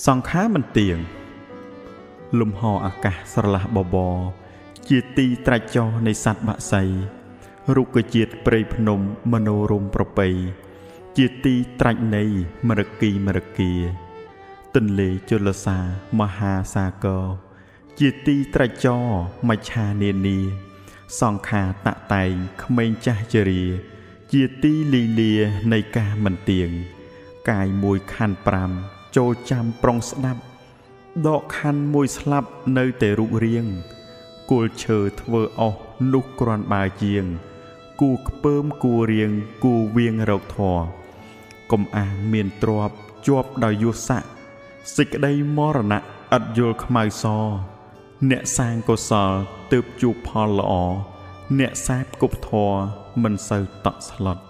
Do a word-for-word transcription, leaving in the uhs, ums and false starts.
សង្ខារមិនទៀងលំហអាកាសស្រឡះបបរជាទីត្រាច់ចរនៃសត្វបក្សីរុក្ខជាតិព្រៃភ្នំមនោរម្យប្រពៃជាទីត្រាច់នៃមរគីមរគាទន្លេជលសាមហាសាគរជាទីត្រាច់ចរមច្ឆានានាសង្ខារតតែងក្មេងចាស់ជរាជាទីលីលានៃការមិនទៀងកាយមួយខណ្ឌប្រាំចូលចាំប្រុងស្ដាប់ដកខណ្ឌមួយស្លាប់នៅតែរូបរាងគល់ឈើធ្វើអស់នោះគ្រាន់បើជាងគូខ្ពើមគូរៀងគូវៀងរកធរកុំអាងមានទ្របជាប់ដោយយុស័កសេចក្តីមរណៈឥតយល់ខ្មៅសអ្នកសាងកុសលទើបជួបផលល្អអ្នកសាបគប់ធរមិនសូវតក់ស្លុត